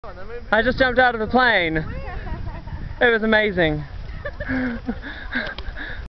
I just jumped out of a plane. It was amazing.